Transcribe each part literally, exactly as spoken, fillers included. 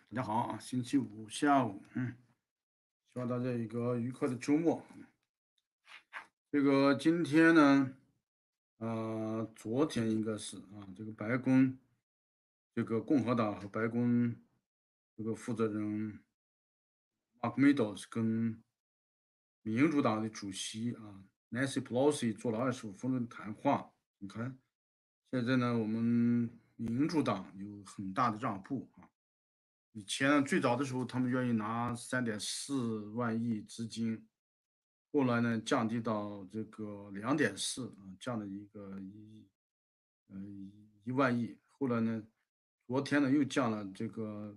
大家好啊，星期五下午，嗯，希望大家有一个愉快的周末。这个今天呢，呃，昨天应该是啊，这个白宫，这个共和党和白宫这个负责人 Mark Meadows 跟民主党的主席啊 Nancy Pelosi 做了二十五分钟的谈话。你看，现在呢，我们民主党有很大的让步啊。以前呢，最早的时候，他们愿意拿三点四万亿资金，后来呢，降低到这个两点四啊，降了一个一呃一万亿。后来呢，昨天呢又降了这个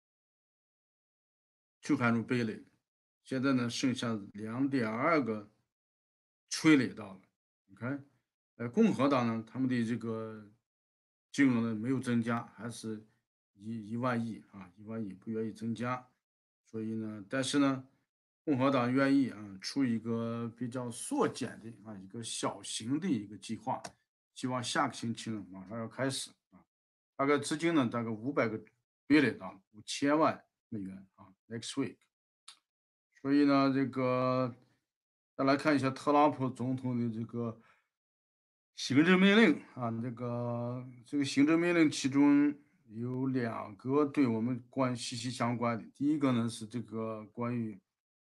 two hundred billion，现在呢剩下两点二个催泪到了。你看，呃，共和党呢，他们的这个金融呢没有增加，还是一一万亿啊，一万亿不愿意增加。所以呢，但是呢，共和党愿意啊出一个比较缩减的啊一个小型的一个计划，希望下个星期呢马上要开始啊，大概资金呢大概五百个 billion 啊，五千万美元啊，next week。所以呢，这个再来看一下特朗普总统的这个行政命令啊，这个这个行政命令其中有两个对我们关息息相关的。第一个呢是这个关于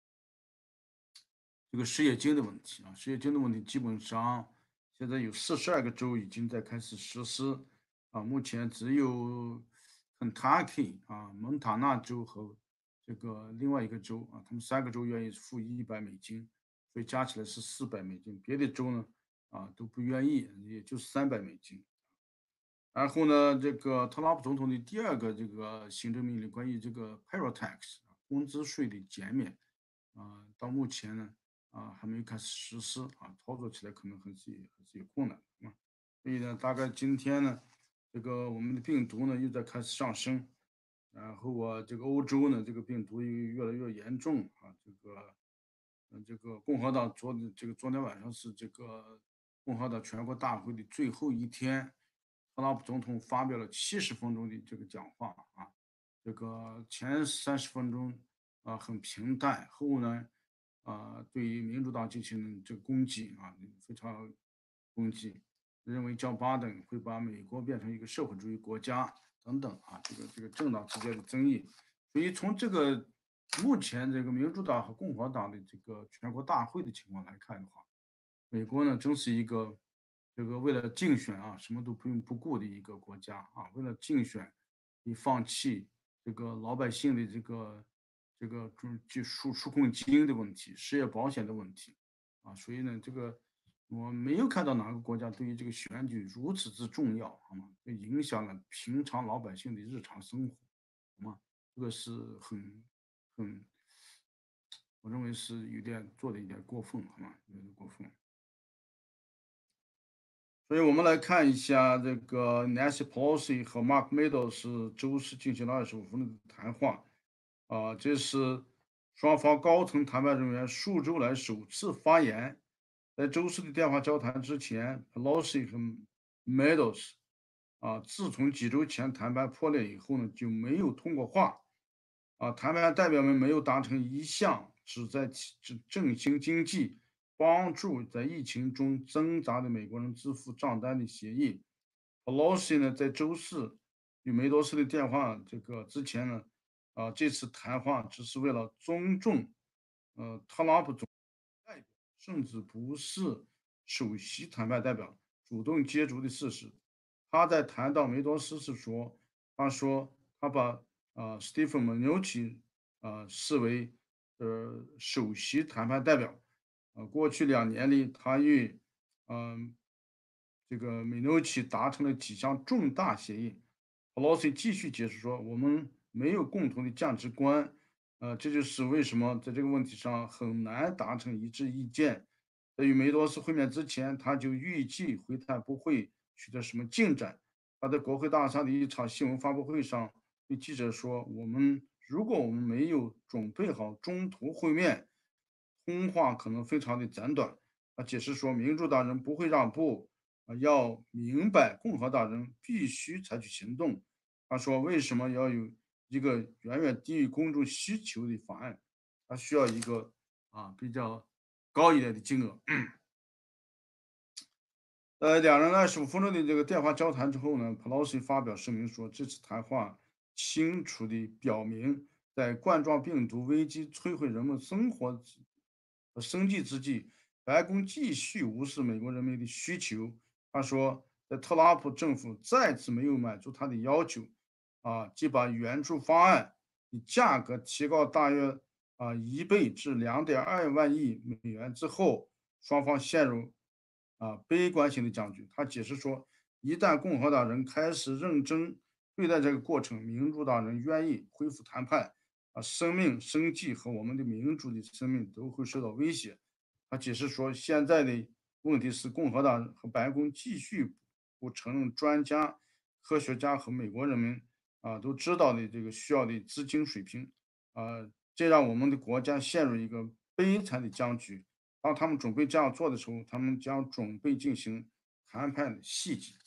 这个失业金的问题啊，失业金的问题基本上现在有四十二个州已经在开始实施啊，目前只有 Kentucky 啊、蒙塔纳州和这个另外一个州啊，他们三个州愿意付一百美金，所以加起来是四百美金。别的州呢啊都不愿意，也就三百美金。然后呢，这个特朗普总统的第二个这个行政命令，关于这个 payroll tax 啊工资税的减免啊，到目前呢啊还没有开始实施啊，操作起来可能还是还是有困难的啊。所以呢，大概今天呢，这个我们的病毒呢又在开始上升，然后啊，这个欧洲呢，这个病毒又越来越严重啊，这个嗯，这个共和党昨这个昨天晚上是这个共和党全国大会的最后一天，特朗普总统发表了七十分钟的这个讲话啊，这个前三十分钟啊很平淡，后呢啊对于民主党进行这个攻击啊，非常攻击，认为 Joe Biden 会把美国变成一个社会主义国家等等啊，这个这个政党之间的争议。所以从这个目前这个民主党和共和党的这个全国大会的情况来看的话，美国呢真是一个这个为了竞选啊什么都不用不顾的一个国家啊，为了竞选，你放弃这个老百姓的这个这个就就纾纾困金的问题、失业保险的问题啊，所以呢，这个我没有看到哪个国家对于这个选举如此之重要，好吗？就影响了平常老百姓的日常生活，好吗？这个是很很，我认为是有点做的有点过分，好吗？有点过分。所以我们来看一下这个 Nancy Pelosi 和 Mark Meadows 周四进行了二十五分钟的谈话，啊，这是双方高层谈判人员数周来首次发言。在周四的电话交谈之前，Pelosi 和 Meadows 啊，自从几周前谈判破裂以后呢，就没有通过话。啊，谈判代表们没有达成一项旨在提振振兴经济、帮助在疫情中挣扎的美国人支付账单的协议。Pelosi 呢，在周四与梅多斯的电话这个之前呢，啊，这次谈话只是为了尊重，呃，特朗普总代表，甚至不是首席谈判代表主动接触的事实。他在谈到梅多斯时说，他说他把啊 Stephen Mnuchin 啊视为呃首席谈判代表。啊，过去两年里，他与嗯、这个 Mnuchin 达成了几项重大协议。Pelosi 继续解释说，我们没有共同的价值观，呃，这就是为什么在这个问题上很难达成一致意见。在与梅多斯会面之前，他就预计会谈不会取得什么进展。他在国会大厦的一场新闻发布会上对记者说：“我们如果我们没有准备好中途会面，通话可能非常的简短。”他解释说，民主党人不会让步，啊，要明白共和党人必须采取行动。他说：“为什么要有一个远远低于公众需求的法案，它需要一个啊比较高一点的金额。呃，两人呢十五分钟的这个电话交谈之后呢，Pelosi 发表声明说，这次谈话清楚地表明，在冠状病毒危机摧毁人们生活之和生计之际，白宫继续无视美国人民的需求。他说，在特朗普政府再次没有满足他的要求，啊，即把援助方案的价格提高大约啊一倍至两点二万亿美元之后，双方陷入啊悲观性的僵局。他解释说，一旦共和党人开始认真对待这个过程，民主党人愿意恢复谈判，啊，生命、生计和我们的民主的生命都会受到威胁。他解释说，现在的问题是共和党和白宫继续不承认专家、科学家和美国人民啊都知道的这个需要的资金水平，啊，这让我们的国家陷入一个悲惨的僵局。当他们准备这样做的时候，他们将准备进行谈判的细节。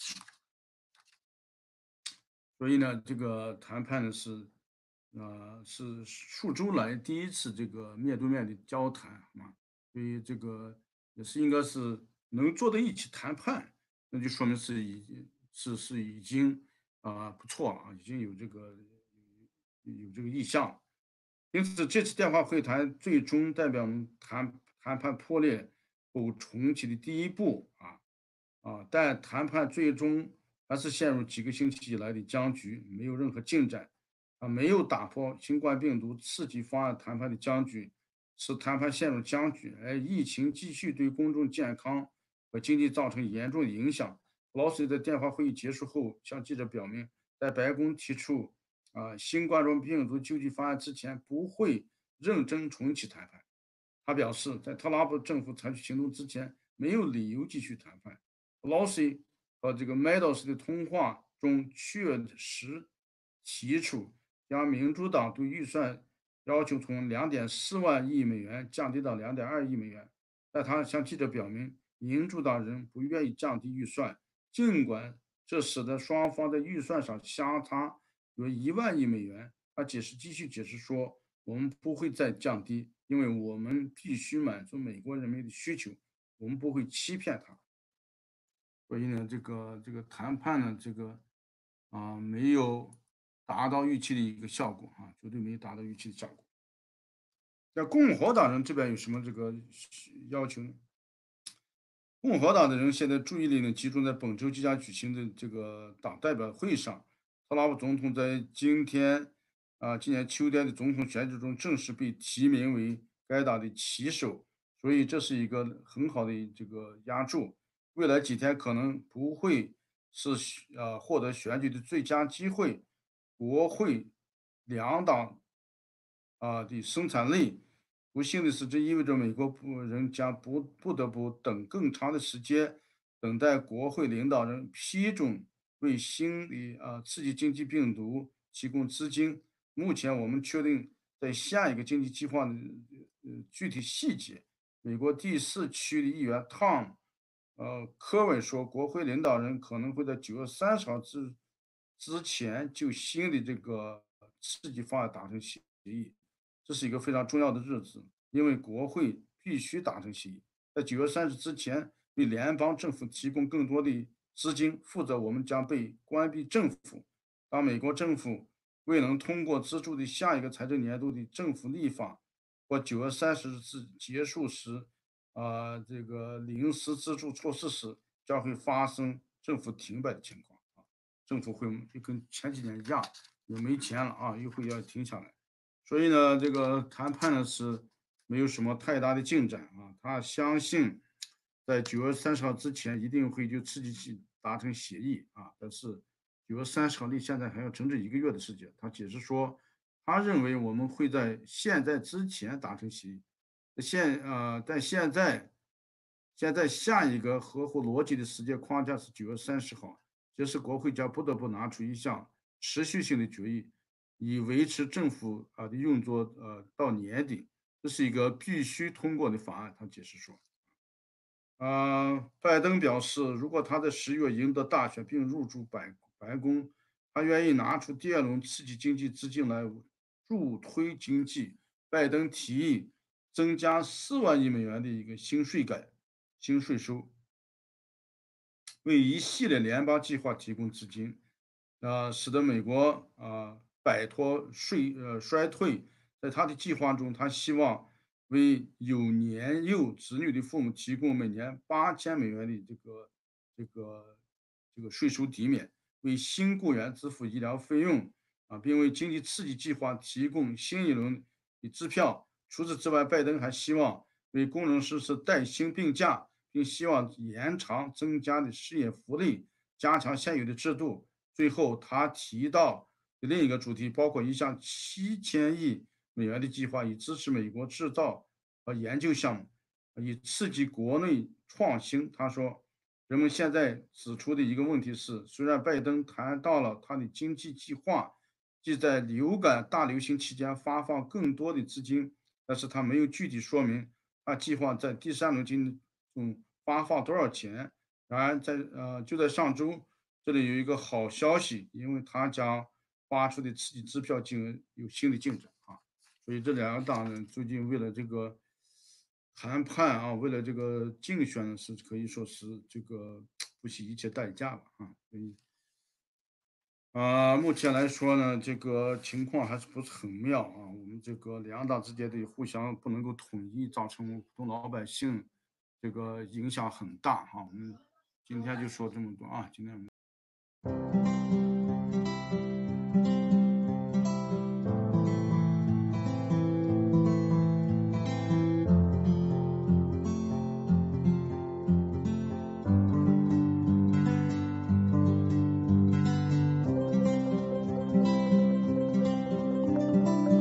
所以呢，这个谈判呢是，呃，是数周来第一次这个面对面的交谈嘛，所以这个也是应该是能坐在一起谈判，那就说明是已经是是已经啊、不错了啊，已经有这个有有这个意向了。因此，这次电话会谈最终代表谈谈判破裂后重启的第一步啊。啊，但谈判最终还是陷入几个星期以来的僵局，没有任何进展。啊，没有打破新冠病毒刺激方案谈判的僵局，使谈判陷入僵局，而疫情继续对公众健康和经济造成严重的影响。老斯在电话会议结束后向记者表明，在白宫提出啊新冠状病毒救济方案之前，不会认真重启谈判。他表示，在特朗普政府采取行动之前，没有理由继续谈判。Pelosi 和这个 Meadows 的通话中确实提出将民主党对预算要求从两点四万亿美元降低到两点二亿美元，但他向记者表明，民主党人不愿意降低预算，尽管这使得双方在预算上相差约一万亿美元。他解释继续解释说，我们不会再降低，因为我们必须满足美国人民的需求，我们不会欺骗他。所以呢，这个这个谈判呢，这个啊、没有达到预期的一个效果啊，绝对没有达到预期的效果。那共和党人这边有什么这个要求呢？共和党的人现在注意力呢集中在本周即将举行的这个党代表会上。特朗普总统在今天啊，今年秋天的总统选举中正式被提名为该党的旗手，所以这是一个很好的这个压注。未来几天可能不会是呃获得选举的最佳机会。国会两党啊的生产力。不幸的是，这意味着美国不人将不不得不等更长的时间，等待国会领导人批准为新的啊刺激经济病毒提供资金。目前我们确定在下一个经济计划的呃具体细节。美国第四区的议员 Tom 呃科文说，国会领导人可能会在九月三十号之之前就新的这个刺激方案达成协议。这是一个非常重要的日子，因为国会必须达成协议，在九月三十之前为联邦政府提供更多的资金，否则我们将被关闭政府。当美国政府未能通过资助的下一个财政年度的政府立法或九月三十日至结束时，啊、这个临时资助措施时，将会发生政府停摆的情况啊，政府会就跟前几年一样，又没钱了啊，又会要停下来。所以呢，这个谈判呢是没有什么太大的进展啊。他相信在九月三十号之前一定会就刺激器达成协议啊。但是九月三十号离现在还有整整一个月的时间。他解释说，他认为我们会在现在之前达成协议。现呃，但现在现在下一个合乎逻辑的时间框架是九月三十号，这时国会将不得不拿出一项持续性的决议，以维持政府啊的运作呃到年底。这是一个必须通过的法案。他解释说，呃，拜登表示，如果他在十月赢得大选并入驻白白宫， 他愿意拿出第二轮刺激经济资金来助推经济。拜登提议增加四万亿美元的一个新税改、新税收，为一系列联邦计划提供资金，呃，使得美国啊、摆脱税呃衰退。在他的计划中，他希望为有年幼子女的父母提供每年八千美元的这个这个这个税收抵免，为新雇员支付医疗费用啊，并为经济刺激计划提供新一轮的支票。除此之外，拜登还希望为工人实施带薪病假，并希望延长增加的失业福利，加强现有的制度。最后，他提到的另一个主题包括一项七千亿美元的计划，以支持美国制造和研究项目，以刺激国内创新。他说，人们现在指出的一个问题是，虽然拜登谈到了他的经济计划，即在流感大流行期间发放更多的资金，但是他没有具体说明他计划在第三轮经济中发放多少钱。然而在，呃，就在上周，这里有一个好消息，因为他将发出的刺激支票金额有新的进展啊。所以这两个党人最近为了这个谈判啊，为了这个竞选是可以说是这个不惜一切代价了啊。所以啊，目前来说呢，这个情况还是不是很妙啊。我们这个两党之间的互相不能够统一，造成普通老百姓这个影响很大哈。我们今天就说这么多啊，今天我们。